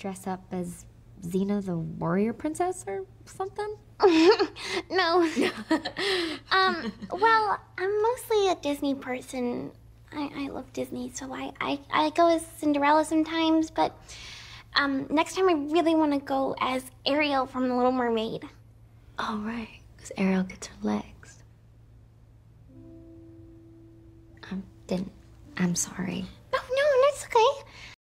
dress up as Xena the warrior princess or something? No. Well, I'm mostly a Disney person. I love Disney, so I go as Cinderella sometimes, but next time I really want to go as Ariel from The Little Mermaid. Oh, right, because Ariel gets her legs. I'm sorry. No, it's okay.